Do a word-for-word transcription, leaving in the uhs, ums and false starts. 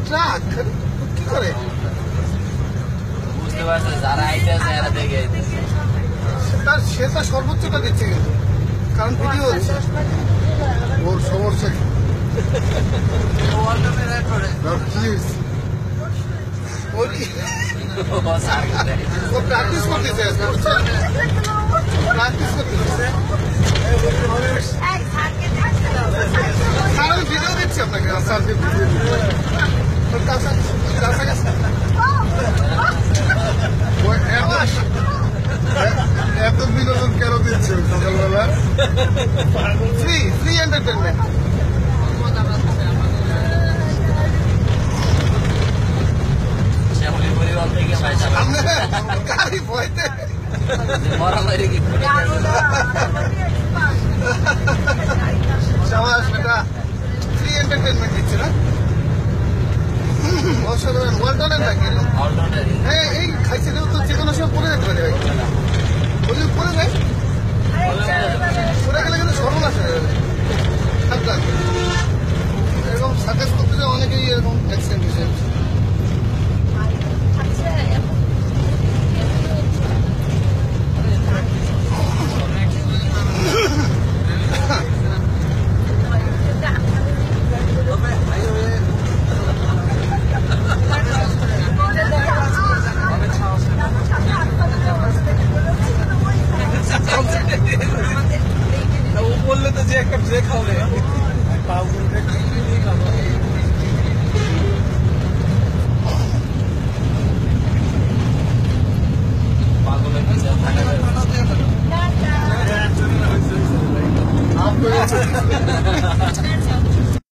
truck কি করে বুঝতে পারছে যারা আইতেছে এরা দেখে তার সে তার সর্বোচ্চটা দিচ্ছে কিন্তু কারণ ভিডিও হচ্ছে ওর সমস্যা কি ও প্র্যাকটিস করতেছে প্র্যাকটিস করতেছে আমি ভিডিও দিচ্ছি আপনাকে এত বিনোদন কেন দিচ্ছে সকালবেলা ফ্রি ফ্রি এন্টারটেনমেন্ট গাড়ি ভয়তে সাবাস বেটা ফ্রি এন্টারটেনমেন্ট দিচ্ছে না অসাধারণ ওয়ালটনের নাকি হ্যাঁ এই খাইছে তো যে কোনো সময় পড়ে যেতে পারে ভাই বলি পড়ে যায় পড়ে গেলে কিন্তু সর্বনাশ হয়ে যাবে সাবধান এরকম সার্কাস করতে যায় অনেকেই এরকম অ্যাক্সিডেন্ট হিসেবে বললে তো যে একটা ব্রেক হবে পাগলের